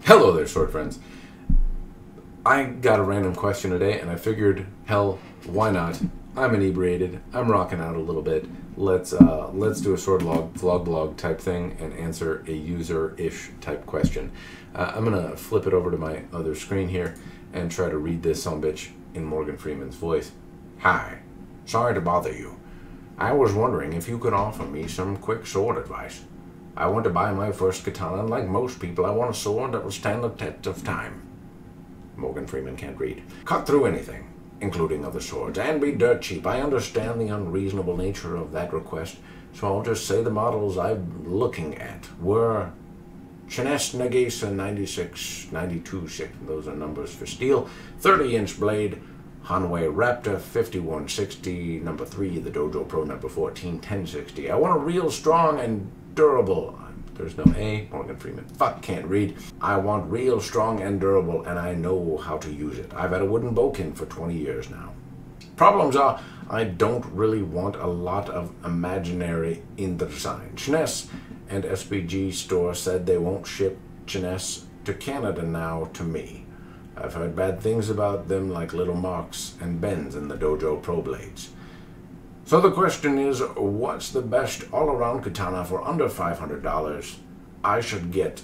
Hello there, sword friends. I got a random question today, and I figured, hell, why not? I'm inebriated. I'm rocking out a little bit. Let's do a sword vlog blog type thing and answer a user-ish type question. I'm gonna flip it over to my other screen here and try to read this sumbitch in Morgan Freeman's voice. Hi, sorry to bother you. I was wondering if you could offer me some quick sword advice. I want to buy my first katana, and like most people, I want a sword that will stand the test of time. Morgan Freeman can't read. Cut through anything, including other swords, and be dirt cheap. I understand the unreasonable nature of that request, so I'll just say the models I'm looking at were Chinese Nagisa 96, 92, 6, those are numbers for steel, 30-inch blade, Hanwei Raptor 5160, number 3, the Dojo Pro number 14, 1060. I want a real strong and durable. There's no A. Morgan Freeman. Fuck, can't read. I want real strong and durable, and I know how to use it. I've had a wooden bokin for 20 years now. Problems are, I don't really want a lot of imaginary in the design. Chinese and SBG store said they won't ship Chinese to Canada now to me. I've heard bad things about them, like little marks and bends in the Dojo Pro blades. So the question is, what's the best all-around katana for under $500 I should get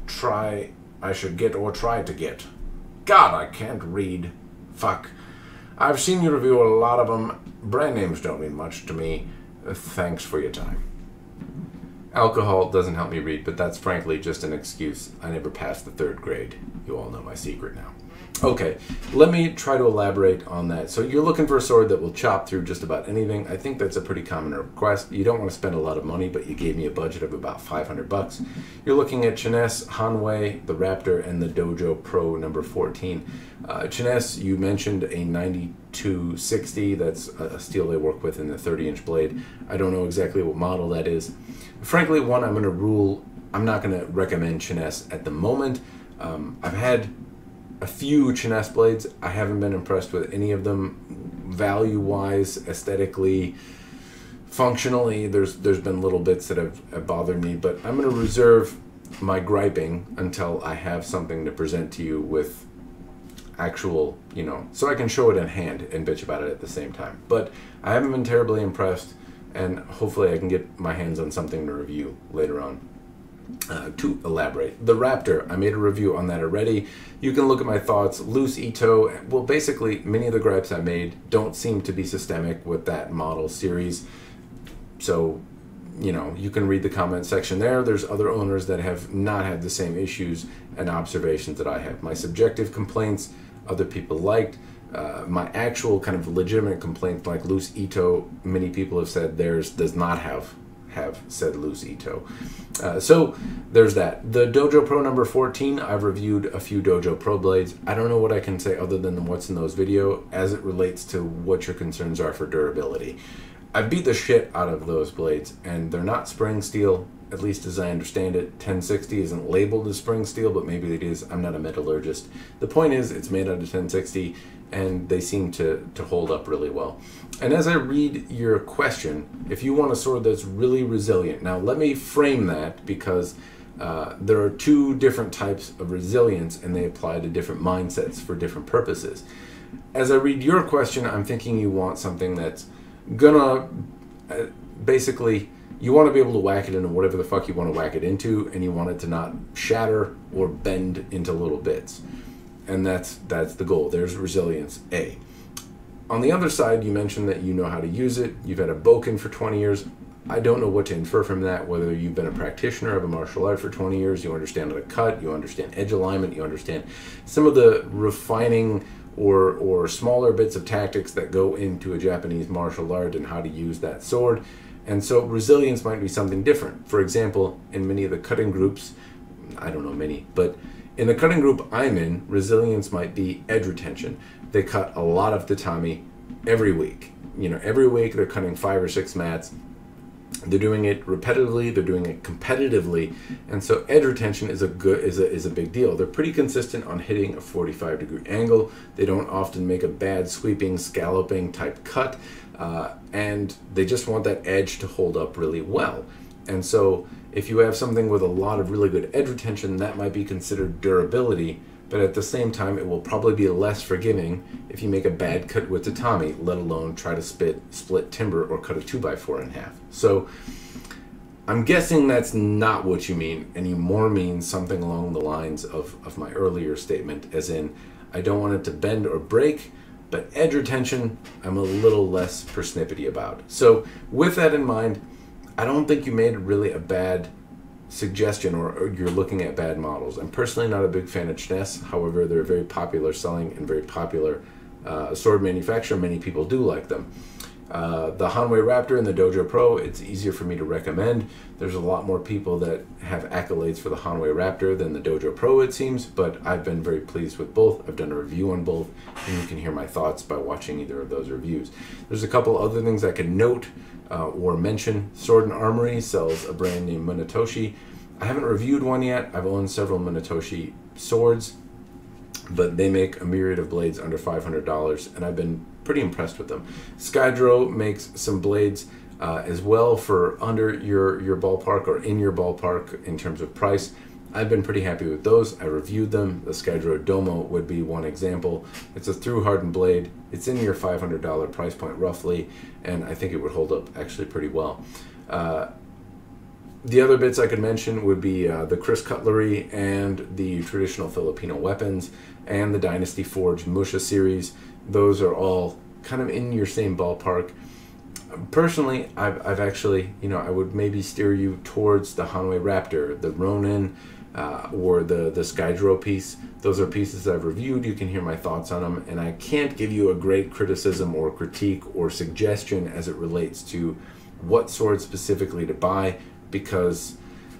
or try to get? God, I can't read. Fuck. I've seen you review a lot of them. Brand names don't mean much to me. Thanks for your time. Alcohol doesn't help me read, but that's frankly just an excuse. I never passed the 3rd grade. You all know my secret now. Okay, let me try to elaborate on that. So you're looking for a sword that will chop through just about anything. I think that's a pretty common request. You don't want to spend a lot of money, but you gave me a budget of about 500 bucks. You're looking at Chinese, Hanwei, the Raptor, and the Dojo Pro number 14. Chinese, you mentioned a 9260. That's a steel they work with in the 30-inch blade. I don't know exactly what model that is. Frankly, one, I'm not going to recommend Chinese at the moment. I've had a few Chinese blades. I haven't been impressed with any of them. Value-wise, aesthetically, functionally, there's been little bits that have bothered me, but I'm going to reserve my griping until I have something to present to you with actual, so I can show it in hand and bitch about it at the same time. But I haven't been terribly impressed, and hopefully I can get my hands on something to review later on. To elaborate, the Raptor, I made a review on that already. You can look at my thoughts. Loose Ito, well, basically many of the gripes I made don't seem to be systemic with that model series, so you can read the comment section there. There's other owners that have not had the same issues and observations that I have. My subjective complaints other people liked. My actual kind of legitimate complaints, like Loose Ito, many people have said theirs does not have said Loose Ito. So there's that. The Dojo Pro number 14, I've reviewed a few Dojo Pro blades. I don't know what I can say other than what's in those video as it relates to what your concerns are for durability. I beat the shit out of those blades, and they're not spring steel, at least as I understand it. 1060 isn't labeled as spring steel, but maybe it is. I'm not a metallurgist. The point is, it's made out of 1060, and they seem to hold up really well. And as I read your question, if you want a sword that's really resilient, now let me frame that, because there are 2 different types of resilience, and they apply to different mindsets for different purposes. As I read your question, I'm thinking you want something that's gonna basically, you want to be able to whack it into whatever the fuck you want to whack it into, and you want it to not shatter or bend into little bits. And that's the goal. There's resilience A. On the other side, you mentioned that you know how to use it. You've had a bokin for 20 years. I don't know what to infer from that, whether you've been a practitioner of a martial art for 20 years, you understand how to cut, you understand edge alignment, you understand some of the refining or smaller bits of tactics that go into a Japanese martial art and how to use that sword. And so resilience might be something different. For example, in many of the cutting groups, I don't know many, but in the cutting group I'm in, resilience might be edge retention. They cut a lot of tatami every week. Every week they're cutting 5 or 6 mats. They're doing it repetitively, they're doing it competitively, and so edge retention is a big deal. They're pretty consistent on hitting a 45-degree angle. They don't often make a bad sweeping, scalloping type cut, and they just want that edge to hold up really well. And so if you have something with a lot of really good edge retention, that might be considered durability, but at the same time, it will probably be less forgiving if you make a bad cut with tatami, let alone try to split timber or cut a 2x4 in half. So I'm guessing that's not what you mean, and you more mean something along the lines of my earlier statement, as in, I don't want it to bend or break, but edge retention, I'm a little less persnippety about. So with that in mind, I don't think you made really a bad suggestion, or you're looking at bad models. I'm personally not a big fan of Chinese. However, they're a very popular selling and very popular sword manufacturer. Many people do like them. The Hanwei Raptor and the Dojo Pro, it's easier for me to recommend. There's a lot more people that have accolades for the Hanwei Raptor than the Dojo Pro, it seems, but I've been very pleased with both. I've done a review on both, and you can hear my thoughts by watching either of those reviews. There's a couple other things I could note or mention. Sword and Armory sells a brand named Munetoshi. I haven't reviewed one yet. I've owned several Munetoshi swords, but they make a myriad of blades under $500, and I've been pretty impressed with them. Skydro makes some blades as well for under your ballpark, or in your ballpark in terms of price. I've been pretty happy with those. I reviewed them. The Skydro Domo would be one example. It's a through-hardened blade. It's in your $500 price point roughly, and I think it would hold up actually pretty well. The other bits I could mention would be the Chris Cutlery and the traditional Filipino weapons and the Dynasty Forge Musha series. Those are all kind of in your same ballpark. Personally, I've actually, I would maybe steer you towards the Hanwei Raptor, the Ronin, or the Skydro piece. Those are pieces I've reviewed. You can hear my thoughts on them, and I can't give you a great criticism or critique or suggestion as it relates to what sword specifically to buy, because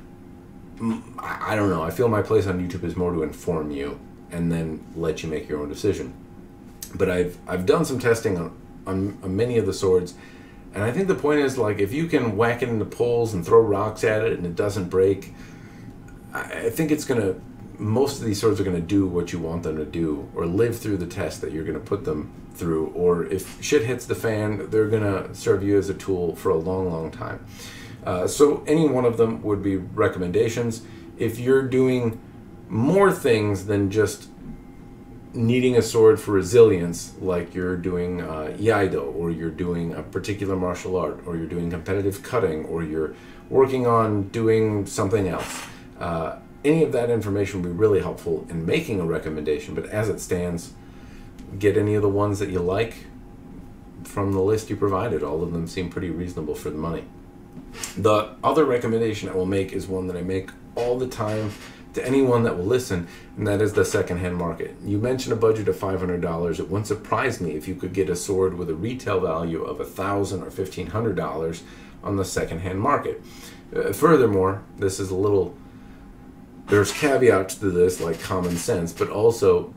I don't know. I feel my place on YouTube is more to inform you and then let you make your own decision. But I've done some testing on many of the swords, and I think the point is, like, if you can whack it into poles and throw rocks at it and it doesn't break, I think it's gonna, most of these swords are gonna do what you want them to do, or live through the test that you're gonna put them through, or if shit hits the fan, they're gonna serve you as a tool for a long, long time. So any one of them would be recommendations. If you're doing more things than just needing a sword for resilience, like you're doing Iaido, or you're doing a particular martial art, or you're doing competitive cutting, or you're working on doing something else, any of that information would be really helpful in making a recommendation. But as it stands, get any of the ones that you like from the list you provided. All of them seem pretty reasonable for the money. The other recommendation I will make is one that I make all the time to anyone that will listen, and that is the secondhand market. You mentioned a budget of $500. It wouldn't surprise me if you could get a sword with a retail value of $1,000 or $1,500 on the secondhand market. Furthermore, this is a little, there's caveats to this, like common sense, but also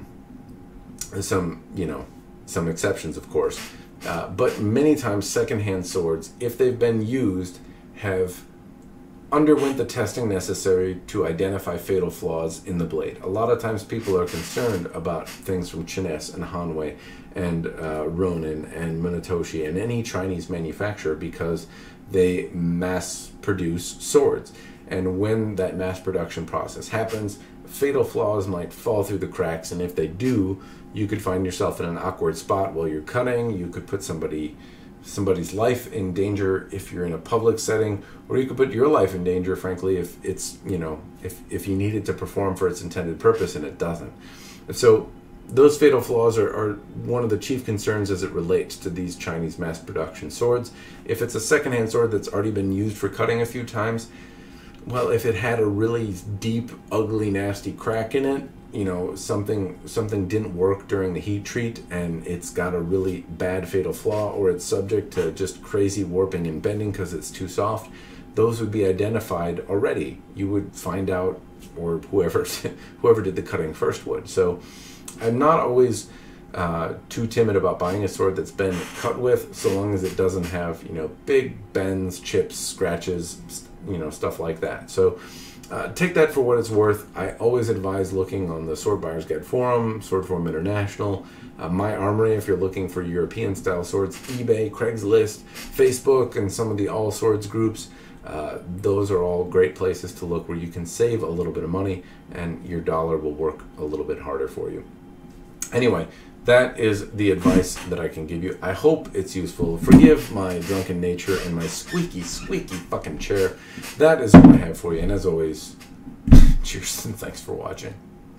some exceptions, of course. But many times secondhand swords, if they've been used, have underwent the testing necessary to identify fatal flaws in the blade. A lot of times people are concerned about things from Chinese and Hanwei and Ronin and Munetoshi and any Chinese manufacturer, because they mass produce swords. And when that mass production process happens, fatal flaws might fall through the cracks, and if they do, you could find yourself in an awkward spot while you're cutting. You could put somebody's life in danger if you're in a public setting, or you could put your life in danger, frankly, if it's, if you need it to perform for its intended purpose and it doesn't. So those fatal flaws are one of the chief concerns as it relates to these Chinese mass production swords. If it's a secondhand sword that's already been used for cutting a few times, well, if it had a really deep, ugly, nasty crack in it, something didn't work during the heat treat, and it's got a really bad fatal flaw, or it's subject to just crazy warping and bending because it's too soft, those would be identified already. You would find out, or whoever did the cutting first would. So I'm not always too timid about buying a sword that's been cut with, so long as it doesn't have, big bends, chips, scratches, stuff like that. So take that for what it's worth. I always advise looking on the Sword Buyers Guide forum, Sword Forum International, My Armory if you're looking for European style swords, eBay, Craigslist, Facebook, and some of the All Swords groups. Those are all great places to look where you can save a little bit of money and your dollar will work a little bit harder for you. Anyway, that is the advice that I can give you. I hope it's useful. Forgive my drunken nature and my squeaky fucking chair. That is all I have for you. And as always, cheers and thanks for watching.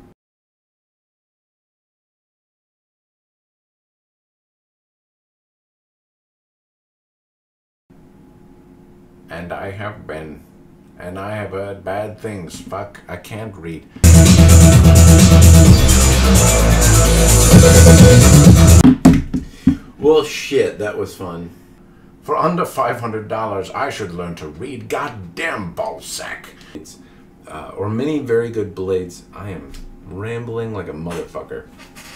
And I have been. And I have heard bad things. Fuck, I can't read. Well, shit, that was fun. For under $500, I should learn to read. Goddamn ballsack. Or many very good blades. I am rambling like a motherfucker.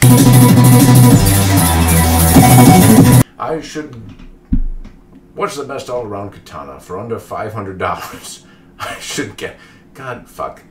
I should... What's the best all-around katana? For under $500, I should get... God, fuck.